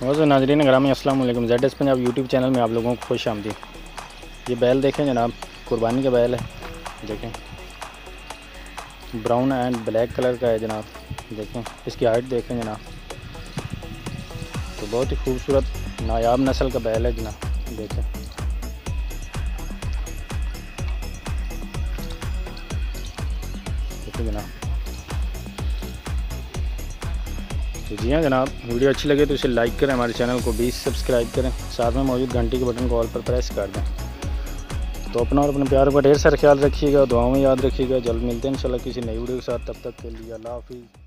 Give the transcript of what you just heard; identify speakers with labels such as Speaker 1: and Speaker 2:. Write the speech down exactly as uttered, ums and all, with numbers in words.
Speaker 1: वैसे नाजरीन ग्रामी अस्सलाम वालेकुम। Z S Punjab YouTube channel में आप लोगों को खुश आमदीद। ये बैल देखें जनाब, कुर्बानी का बैल है। देखें ब्राउन एंड ब्लैक कलर का है जनाब। देखें इसकी हाइट देखें जनाब, तो बहुत ही खूबसूरत नायाब नस्ल का बैल है जनाब। देखें देखें जनाब। तो जी हाँ जनाब, वीडियो अच्छी लगे तो इसे लाइक करें, हमारे चैनल को भी सब्सक्राइब करें, साथ में मौजूद घंटी के बटन को ऑल पर प्रेस कर दें। तो अपना और अपने प्यार का ढेर सारा ख्याल रखिएगा, दुआओं में याद रखिएगा। जल्द मिलते हैं इंशाल्लाह किसी नई वीडियो के साथ। तब तक के लिए अल्लाह हाफिज़।